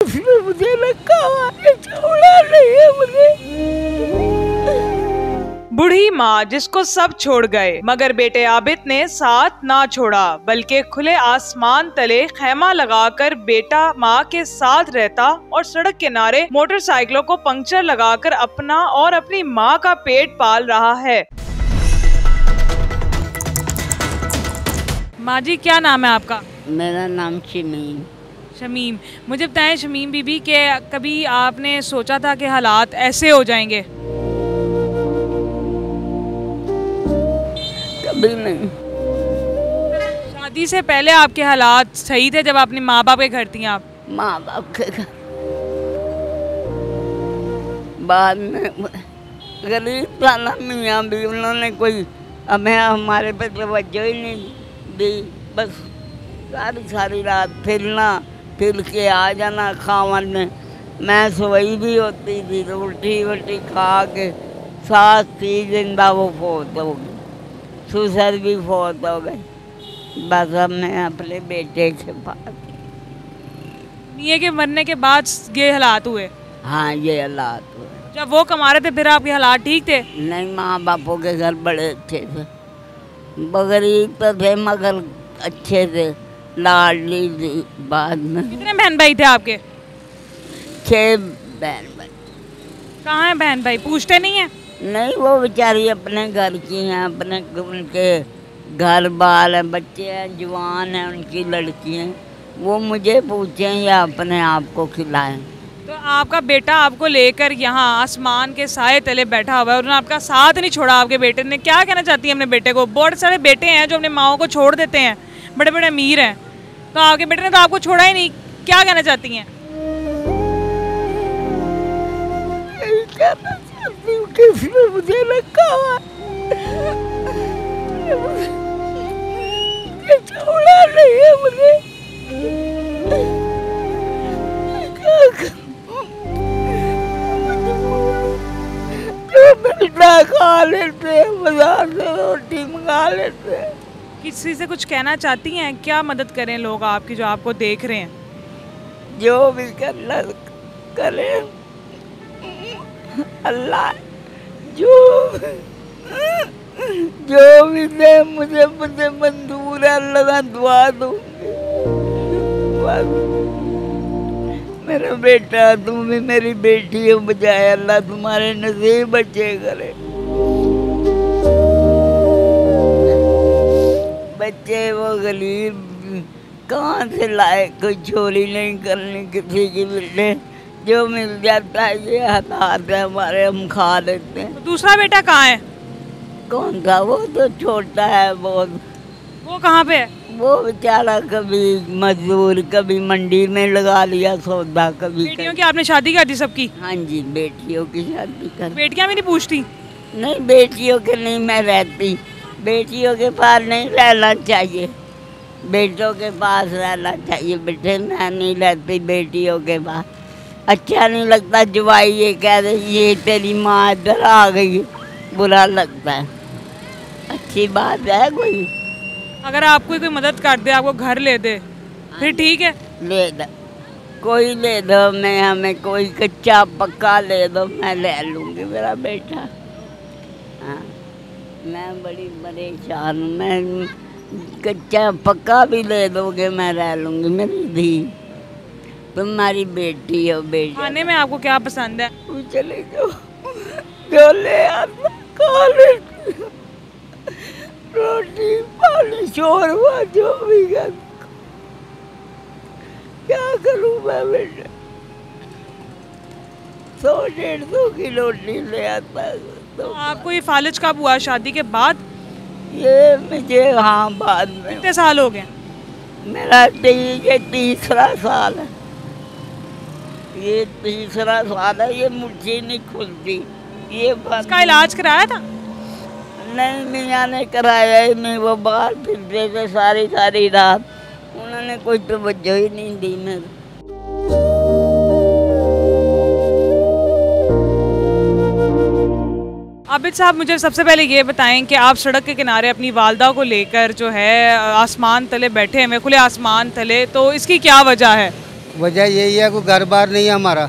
किसने मुझे रखा हुआ है, छोड़ा नहीं है मुझे। बूढ़ी माँ जिसको सब छोड़ गए, मगर बेटे आबिद ने साथ ना छोड़ा, बल्कि खुले आसमान तले खैमा लगाकर बेटा माँ के साथ रहता और सड़क किनारे मोटरसाइकिलों को पंक्चर लगाकर अपना और अपनी माँ का पेट पाल रहा है। माँ जी, क्या नाम है आपका? मेरा नाम शमीम। शमीम, मुझे बताएं शमीम बीबी के कभी आपने सोचा था कि हालात ऐसे हो जाएंगे? कभी नहीं। शादी से पहले आपके हालात सही थे जब अपने माँ बाप के घर थी आप? माँ बाप के घर, बाद में गरीब था ना मियाँ भी, उन्होंने कोई हमें हमारे पे तवज्जो ही नहीं दी। बस सारी रात फिरना, फिर के आ जाना खावन में। मैं सोई भी होती थी, रोटी वोटी खा के 7 दिन वो फोत हो गई, ससुर भी फोत हो गई। बस अब मैं अपने बेटे के पास। मियाँ के मरने के बाद ये हालात हुए? हाँ, ये हालात हुए। जब वो कमा रहे थे फिर आपके हालात ठीक थे? नहीं, माँ बापों के घर बड़े अच्छे थे, गरीब तो थे मगर अच्छे थे, लाडली थी। बाद में कितने बहन भाई थे आपके? 6 बहन भाई। कहाँ है बहन भाई, पूछते नहीं है? नहीं, वो बेचारी अपने घर की हैं, अपने उनके घर बार हैं, बच्चे हैं, जवान हैं, उनकी लड़की हैं। वो मुझे पूछें या अपने आप को खिलाएं। तो आपका बेटा आपको लेकर यहाँ आसमान के साए तले बैठा हुआ है और उन्होंने आपका साथ नहीं छोड़ा। आपके बेटे ने क्या कहना चाहती है अपने बेटे को? बहुत सारे बेटे हैं जो अपने माओ को छोड़ देते हैं, बड़े बड़े अमीर हैं, तो आपके बेटे ने तो आपको छोड़ा ही नहीं। क्या कहना चाहती हैं? किसने मुझे रखा हुआ, छोड़ा नहीं है मुझे। मिलता खा लेते, बाजार से रोटी मंगा लेते। किसी से कुछ कहना चाहती हैं? क्या मदद करें लोग आपकी जो आपको देख रहे हैं? जो भी करना करे अल्लाह, जो भी दे मुझे मंजूर है, अल्लाह का दुआ दूंगी। मेरा बेटा, तुम भी मेरी बेटी हो, बजाय अल्लाह तुम्हारे नसीब अच्छे करे। बच्चे वो गरीब कहाँ से लाए, कोई चोरी नहीं करनी किसी की बेटे, जो मिल जाता है ये हालात है हमारे, हम खा लेते हैं। तो दूसरा बेटा कहाँ है? कौन था? वो तो छोटा है बहुत। वो कहाँ पे है? वो बेचारा कभी मजदूर, कभी मंडी में लगा लिया सौदा, कभी बेटियों की आपने शादी कर दी सबकी? हाँ जी, बेटियों की शादी कर। बेटियां भी नहीं पूछती? नहीं, बेटियों के नहीं मैं रहती, बेटियों के पास नहीं रहना चाहिए, बेटों के पास रहना चाहिए। बेटे मैं नहीं रहती बेटियों के पास, अच्छा नहीं लगता। जवाई ये कह दे ये तेरी माँ इधर आ गई, बुरा लगता है। अच्छी बात है कोई? अगर आपको कोई मदद कर दे, आपको घर ले दे, फिर ठीक है? ले दो, कोई ले दो, मैं हमें कोई कच्चा पक्का ले दो, मैं ले लूँगी मेरा बेटा। हाँ, मैं बड़ी परेशान हूँ, मैं कच्चा पक्का भी ले दोगे मैं रह लूँगी। मेरी धी, तुम्हारी बेटी हो। बेटी खाने में आपको क्या पसंद है? चले जाओ, जो ले आता खा लेती हूँ, रोटी पानी शोरबा जो भी कर। क्या करूँ मैं बेटा, 100-150 की रोटी ले आता तो आपको ये फालिज कब हुआ? शादी के बाद? ये मुझे, हाँ, बाद में। कितने साल हो गए? मेरा ये 3रा साल है, ये 3रा साल है। ये मुझे नहीं खुलती, ये इसका इलाज कराया था? नहीं, मियाँ ने कराया ही नहीं। वो बाहर फिरते थे सारी रात, उन्होंने कोई तवज्जो ही नहीं दी मेरे। आबिद साहब, मुझे सबसे पहले ये बताएं कि आप सड़क के किनारे अपनी वालदा को लेकर जो है आसमान तले बैठे हैं, खुले आसमान तले, तो इसकी क्या वजह है? वजह यही है, कोई घर बार नहीं है हमारा।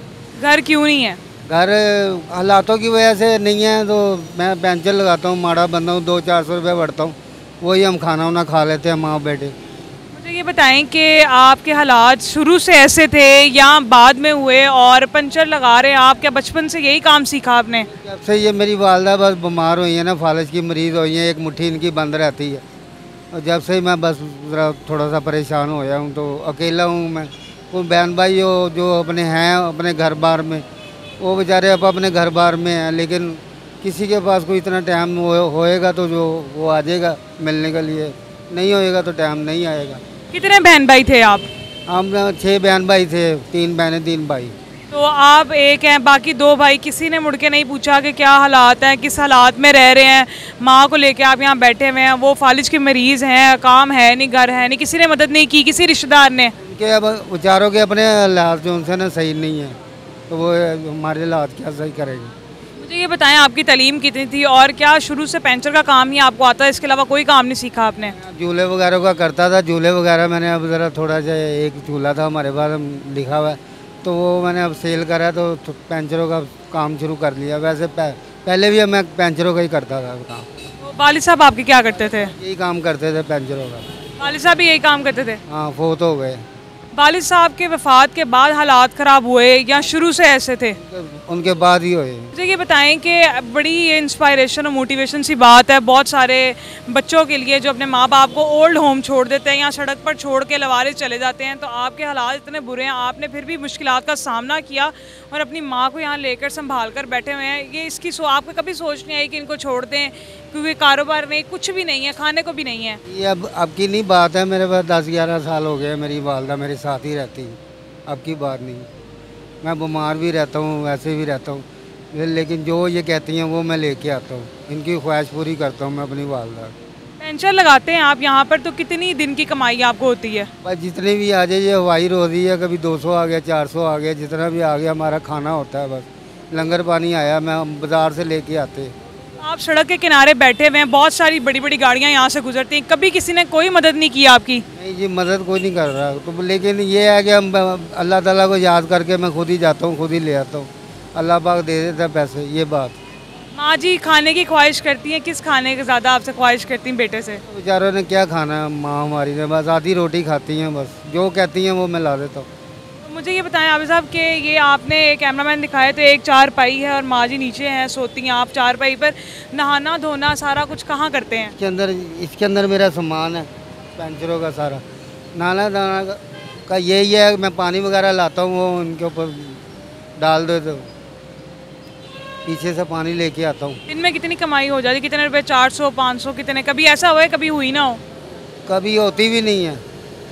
घर क्यों नहीं है? घर हालातों की वजह से नहीं है, तो मैं पेंशन लगाता हूँ, माड़ा बंदा हूँ, 200-400 रुपये बढ़ता हूँ, वही हम खाना वाना खा लेते हैं माँ बेटे। मुझे ये बताएं कि आपके हालात शुरू से ऐसे थे या बाद में हुए, और पंचर लगा रहे हैं आप, क्या बचपन से यही काम सीखा आपने? जब से ये मेरी वालदा बस बीमार हुई है ना, फालिज की मरीज़ हुई है, एक मुट्ठी इनकी बंद रहती है, और जब से ही मैं बस ज़रा थोड़ा सा परेशान हो गया हूँ, तो अकेला हूँ मैं। वो बहन भाई हो जो अपने हैं अपने घर बार में, वो बेचारे अब अपने घर बार में हैं, लेकिन किसी के पास कोई इतना टाइम होएगा तो जो वो आ जाएगा मिलने के लिए, नहीं होएगा तो टाइम नहीं आएगा। कितने बहन भाई थे आप? हम 6 बहन भाई थे, 3 बहनें 3 भाई। तो आप एक हैं, बाकी 2 भाई, किसी ने मुड़ के नहीं पूछा कि क्या हालात हैं, किस हालात में रह रहे हैं? माँ को लेके आप यहाँ बैठे हुए हैं, वो फालिज के मरीज़ हैं, काम है नहीं, घर है नहीं, किसी ने मदद नहीं की, किसी रिश्तेदार ने? उनके अब बेचारों के अपने हालात जो उनसे ना सही नहीं है, तो वो हमारे हालात क्या सही करेंगे। मुझे ये बताएं, आपकी तालीम कितनी थी, और क्या शुरू से पेंचर का काम ही आपको आता है, इसके अलावा कोई काम नहीं सीखा आपने? झूले वगैरह का करता था, झूले वगैरह मैंने अब ज़रा थोड़ा सा, एक झूला था हमारे पास लिखा हुआ है, तो वो मैंने अब सेल करा, तो पेंचरों का काम शुरू कर लिया। वैसे पहले भी मैं पेंचरों का ही करता था काम। तो वालिद साहब आपके क्या करते थे? यही काम करते थे पेंचरों का। वालिद साहब भी यही काम करते थे? हाँ, फोत हो गए। वालिद साहब के वफात के बाद हालात ख़राब हुए या शुरू से ऐसे थे? उनके बाद ही हुए। मुझे ये बताएं कि बड़ी इंस्पायरेशन और मोटिवेशन सी बात है बहुत सारे बच्चों के लिए जो अपने माँ बाप को ओल्ड होम छोड़ देते हैं या सड़क पर छोड़ के लवारिस चले जाते हैं। तो आपके हालात इतने बुरे हैं, आपने फिर भी मुश्किलात का सामना किया और अपनी माँ को यहाँ लेकर संभाल कर बैठे हुए हैं। ये इसकी आपको कभी सोच नहीं आई कि इनको छोड़ दें, क्योंकि कारोबार नहीं, कुछ भी नहीं है, खाने को भी नहीं है? ये अब की नहीं बात है, मेरे पास 10-11 साल हो गए, मेरी वालदा मेरे साथ ही रहती है, अब की बात नहीं। मैं बीमार भी रहता हूँ, वैसे भी रहता हूँ, लेकिन जो ये कहती हैं वो मैं लेके आता हूँ, इनकी ख्वाहिश पूरी करता हूँ मैं अपनी वालदा। पेंशन लगाते हैं आप यहाँ पर, तो कितनी दिन की कमाई आपको होती है? बस जितने भी आ जाए, ये हवाई रोज़ी है, कभी 200 आ गया, 400 आ गया, जितना भी आ गया हमारा खाना होता है। बस लंगर पानी आया, मैं बाज़ार से लेके आते। आप सड़क के किनारे बैठे हुए हैं, बहुत सारी बड़ी बड़ी गाड़ियाँ यहाँ से गुजरती हैं, कभी किसी ने कोई मदद नहीं की आपकी? नहीं जी, मदद कोई नहीं कर रहा, तो लेकिन ये है कि हम अल्लाह ताला को याद करके मैं खुद ही जाता हूँ, खुद ही ले आता हूँ, अल्लाह पाक दे देता है पैसे, ये बात। माँ जी खाने की ख्वाहिश करती हैं, किस खाने की ज़्यादा आपसे ख्वाहिश करती हैं बेटे से? बेचारों ने क्या खाना है, माँ हमारी ने बस आधी रोटी खाती हैं, बस जो कहती हैं वो मैं ला देता हूँ। तो मुझे ये बताएं आबिद साहब कि ये आपने कैमरामैन दिखाए तो एक चारपाई है और माँ जी नीचे हैं, सोती हैं, आप चारपाई पर, नहाना धोना सारा कुछ कहाँ करते हैं? इसके अंदर मेरा सामान है पेंचरों का सारा, नहाना धोना का यही है, मैं पानी वगैरह लाता हूँ, वो उनके ऊपर डाल दो तो पीछे से पानी लेके आता हूँ। दिन में कितनी कमाई हो जाती, कितने रुपए? 400 500 कितने? कभी ऐसा हुआ है कभी हुई ना हो? कभी होती भी नहीं है,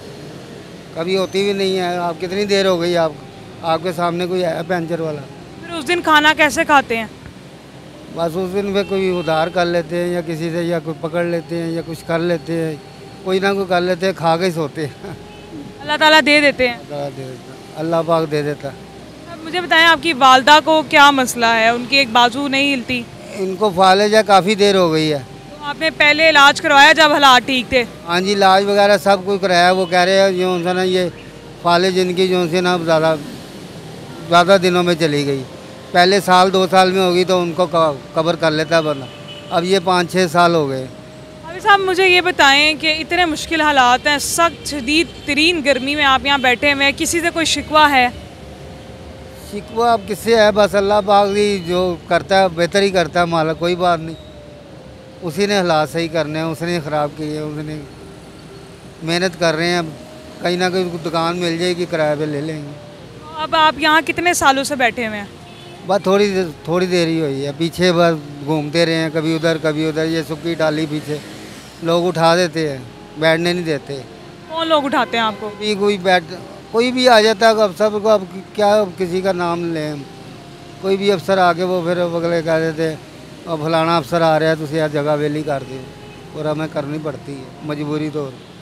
कभी होती भी नहीं है। आप कितनी देर हो गई, आपके सामने कोई है पेंचर वाला? फिर उस दिन खाना कैसे खाते हैं? बस उस दिन वे कोई उधार कर लेते हैं या किसी से, या कोई पकड़ लेते हैं या कुछ कर लेते हैं, कोई ना कोई कर लेते हैं, खा के ही सोते हैं। अल्लाह ताला दे देते हैं? अल्लाह पाक दे देता। अब मुझे बताएं आपकी वालदा को क्या मसला है, उनकी एक बाजू नहीं हिलती? इनको फालिज है, काफ़ी देर हो गई है। तो आपने पहले इलाज करवाया जब हालात ठीक थे? हाँ जी, इलाज वगैरह सब कुछ कराया। वो कह रहे हैं जो है ना, ये फालिज इनकी जो है ना ज़्यादा दिनों में चली गई। पहले 1-2 साल में होगी तो उनको कवर कर लेता बंदा, अब ये 5-6 साल हो गए। अभी साहब मुझे ये बताएं कि इतने मुश्किल हालात हैं, सख्त शदीद तरीन गर्मी में आप यहाँ बैठे हुए हैं, किसी से कोई शिकवा है? शिकवा अब किससे है, बस अल्लाह पाक ही जो करता है बेहतर ही करता है, मालिक, कोई बात नहीं, उसी ने हालात सही करने हैं, उसने ख़राब किए, उसने मेहनत कर रहे हैं। अब कहीं ना कहीं दुकान मिल जाएगी, किराए पे ले लेंगे। अब आप यहाँ कितने सालों से बैठे हुए हैं? बस थोड़ी देर ही हुई है, पीछे बस घूमते रहे हैं, कभी उधर कभी उधर। ये सुक्की डाली पीछे लोग उठा देते हैं, बैठने नहीं देते। कौन लोग उठाते हैं आपको? कोई भी आ जाता है, अब सबको अब क्या किसी का नाम लें हम। कोई भी अफसर आके वो फिर अगले कह देते और फलाना अफसर आ रहा है, तो यार जगह वेली कर दो, और हमें करनी पड़ती है मजबूरी तौर।